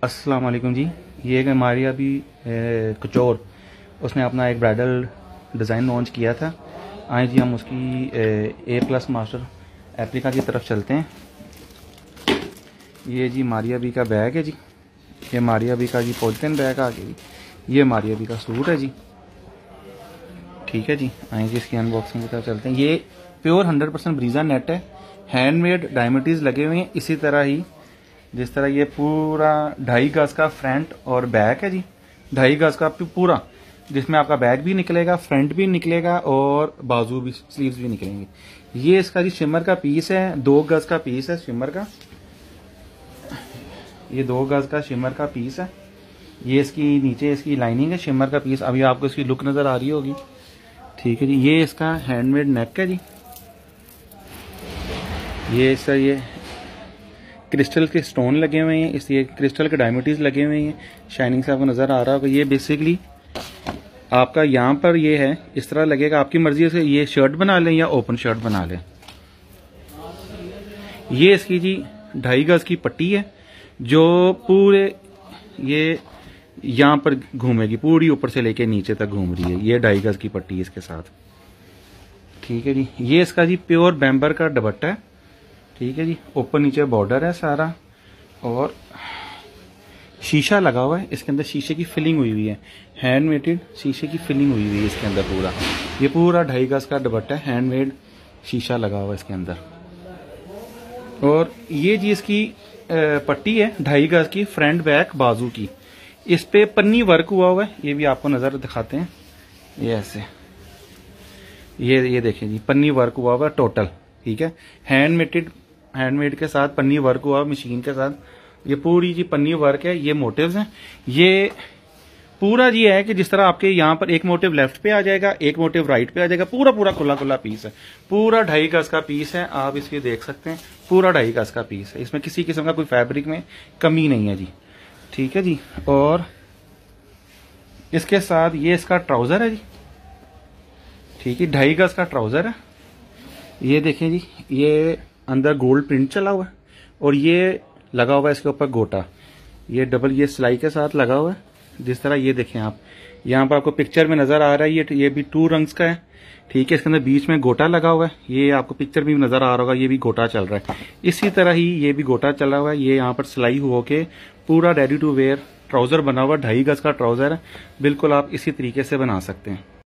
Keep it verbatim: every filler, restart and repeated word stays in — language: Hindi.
अस्सलाम वालेकुम जी। ये एक हमारी अभी कचौर उसने अपना एक ब्राइडल डिज़ाइन लॉन्च किया था। आए जी हम उसकी ए प्लस मास्टर एप्लिका की तरफ चलते हैं। ये जी मारिया बी का बैग है जी, ये मारिया बी का जी पॉलिथीन बैग आ गया जी। ये मारिया बी का सूट है जी, ठीक है जी। आए जी इसकी अनबॉक्सिंग की तरफ चलते हैं। ये प्योर हंड्रेड परसेंट ब्रीजा नेट है, हैंडमेड डायमंड्स लगे हुए हैं। इसी तरह ही जिस तरह ये पूरा ढाई गज का फ्रंट और बैक है जी, ढाई गज का पूरा, जिसमें आपका बैक भी निकलेगा, फ्रंट भी निकलेगा और बाजू भी, स्लीव्स भी निकलेंगे। ये इसका जी शिमर का पीस है, दो गज का पीस है शिमर का, ये दो गज का शिमर का पीस है। ये इसकी नीचे इसकी लाइनिंग है शिमर का पीस। अभी आपको इसकी लुक नजर आ रही होगी, ठीक है जी। ये इसका हैंडमेड नेक है जी, ये सर ये क्रिस्टल के स्टोन लगे हुए हैं, इस ये क्रिस्टल के डायमंड्स लगे हुए हैं, शाइनिंग से आपको नजर आ रहा होगा। ये बेसिकली आपका यहाँ पर ये है, इस तरह लगेगा। आपकी मर्जी से ये शर्ट बना लें या ओपन शर्ट बना लें। ये इसकी जी ढाई गज की पट्टी है जो पूरे ये यहाँ पर घूमेगी, पूरी ऊपर से लेके नीचे तक घूम रही है। ये ढाई गज की पट्टी है इसके साथ, ठीक है जी। ये इसका जी प्योर बैम्बर का दुपट्टा है, ठीक है जी। ऊपर नीचे बॉर्डर है सारा और शीशा लगा हुआ है, इसके अंदर शीशे की फिलिंग हुई हुई है, हैंडमेड शीशे की फिलिंग हुई हुई है इसके अंदर पूरा। ये पूरा ढाई गज का दुपट्टा है, हैंडमेड शीशा लगा हुआ है इसके अंदर। और ये जी इसकी पट्टी है ढाई गज की, फ्रंट बैक बाजू की। इस पे पन्नी वर्क हुआ हुआ है, ये भी आपको नजर दिखाते हैं। ये ऐसे ये ये देखें जी, पन्नी वर्क हुआ हुआ टोटल, ठीक है। हैंडमेड हैंडमेड के साथ पन्नी वर्क हुआ मशीन के साथ, ये पूरी जी पन्नी वर्क है। ये मोटिव्स हैं, ये पूरा जी है कि जिस तरह आपके यहाँ पर एक मोटिव लेफ्ट पे आ जाएगा, एक मोटिव राइट पे आ जाएगा। पूरा पूरा खुला खुला पीस है, पूरा ढाई गज का पीस है। आप इसके देख सकते हैं, पूरा ढाई गज का पीस है। इसमें किसी किस्म का कोई फैब्रिक में कमी नहीं है जी, ठीक है जी। और इसके साथ ये इसका ट्राउजर है जी, ठीक है, ढाई गज का ट्राउजर है। ये देखें जी, ये अंदर गोल्ड प्रिंट चला हुआ है और ये लगा हुआ है इसके ऊपर गोटा, ये डबल ये सिलाई के साथ लगा हुआ है। जिस तरह ये देखें आप, यहाँ पर आपको पिक्चर में नजर आ रहा है, ये ये भी टू रंग्स का है, ठीक है। इसके अंदर बीच में गोटा लगा हुआ है, ये आपको पिक्चर में भी नजर आ रहा होगा, ये भी गोटा चल रहा है। इसी तरह ही ये भी गोटा चला हुआ है। ये यहाँ पर सिलाई होके पूरा रेडी टू वेयर ट्राउजर बना हुआ, ढाई गज का ट्राउजर है, बिल्कुल आप इसी तरीके से बना सकते हैं।